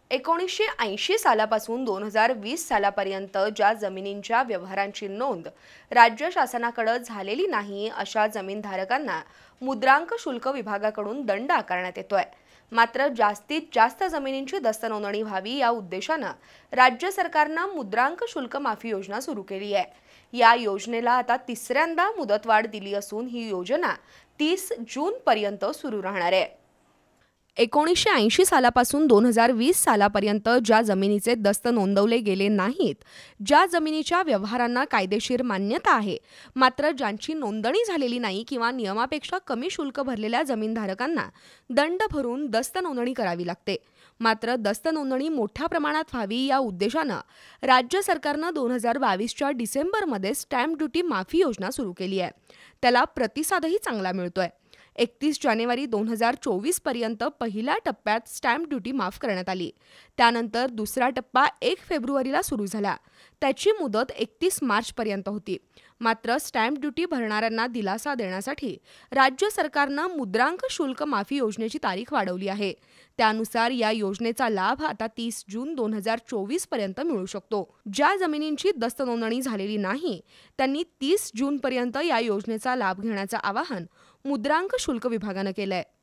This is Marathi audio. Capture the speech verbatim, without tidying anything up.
एकोणीसशे ऐंशी सालापासून दोन हजार वीस सालापर्यंत ज्या जमिनींच्या व्यवहारांची नोंद राज्य शासनाकडे झालेली नाही अशा जमीनधारकांना मुद्रांक शुल्क विभागाकडून दंड आकारण्यात येतोय। मात्र जास्तीत जास्त जमिनींची दस्तनोंदणी व्हावी या उद्देशाने राज्य सरकारने मुद्रांक शुल्क माफी योजना सुरू केली आहे। या योजनेला आता तिसऱ्यांदा मुदतवाढ दिली असून ही योजना तीस जून पर्यंत सुरू राहणार आहे। एकोणीसशे ऐंशी सालापासून दोन हजार वीस सालापर्यंत ज्या जमिनीचे दस्त नोंदवले गेले नाहीत, ज्या जमिनीच्या व्यवहारांना कायदेशीर मान्यता आहे मात्र ज्यांची नोंदणी झालेली नाही किंवा नियमापेक्षा कमी शुल्क भरलेल्या जमीनधारकांना दंड भरून दस्त नोंदणी करावी लागते। मात्र दस्त नोंदणी मोठ्या प्रमाणात व्हावी या उद्देशाने राज्य सरकारने दोन हजार बावीसच्या डिसेंबरमध्ये स्टॅम्प ड्युटी माफी योजना सुरू केली आहे। त्याला प्रतिसादही चांगला मिळतोय। एकतीस जानेवारी दोन हजार चोवीस पर्यंत पहिल्या टप्प्यात स्टॅम्प ड्युटी माफ करण्यात आली। त्यानंतर दुसरा टप्पा एक फेब्रुवारीला सुरू झाला। त्याची मुदत एकतीस मार्च पर्यंत होती। मात्र स्टॅम्प ड्युटी भरणाऱ्यांना दिलासा देण्यासाठी राज्य सरकारने मुद्रांक शुल्क माफी योजनेची तारीख वाढवली आहे। त्यानुसार या योजनेचा लाभ आता तीस जून दोन हजार चोवीस पर्यंत मिळू शकतो। ज्या जमिनींची दस्त नोंदणी झालेली नाही त्यांनी तीस जून पर्यंत या योजनेचा लाभ घेण्याचे आवाहन मुद्रांक शुल्क विभागाने केले आहे।